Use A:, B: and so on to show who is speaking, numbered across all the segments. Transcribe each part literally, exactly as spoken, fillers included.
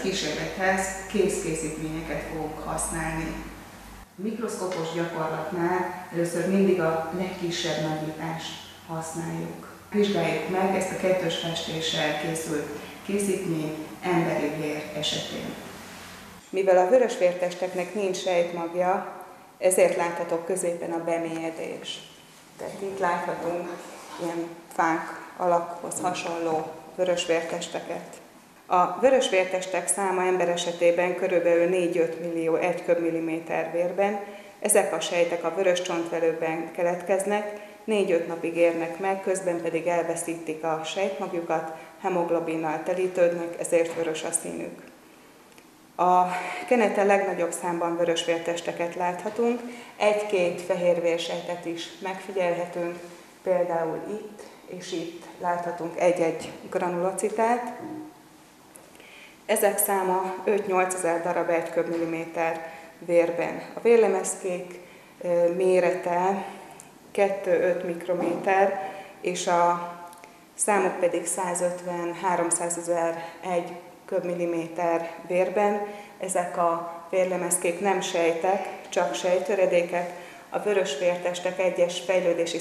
A: kísérlethez kézkészítményeket fogunk használni. A mikroszkópos gyakorlatnál először mindig a legkisebb nagyítást használjuk. Vizsgáljuk meg ezt a kettős festéssel készült készítményt emberi vér esetén. Mivel a vörösvértesteknek nincs sejtmagja, ezért láthatok középen a bemélyedés. Tehát itt láthatunk ilyen fák alakhoz hasonló vörösvértesteket. A vörösvértestek száma ember esetében körülbelül négy-öt millió egy köbmilliméter vérben. Ezek a sejtek a vörös csontvelőben keletkeznek, négy-öt napig érnek meg, közben pedig elveszítik a sejtmagjukat, hemoglobinnal telítődnek, ezért vörös a színük. A keneten legnagyobb számban vörösvértesteket láthatunk, egy-két fehérvérsejtet is megfigyelhetünk, például itt és itt láthatunk egy-egy granulocitát. Ezek száma öt-nyolcezer darab egy köbmilliméter vérben. A vérlemezkék mérete kettő-öt mikrométer, és a számuk pedig százötven-háromszázezer egy köbmilliméter vérben. Ezek a vérlemezkék nem sejtek, csak sejttöredékek, a vörösvértestek egyes fejlődési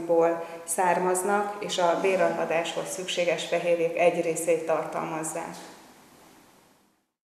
A: szakaszaiból származnak, és a véralvadáshoz szükséges fehérjék egy részét tartalmazzák.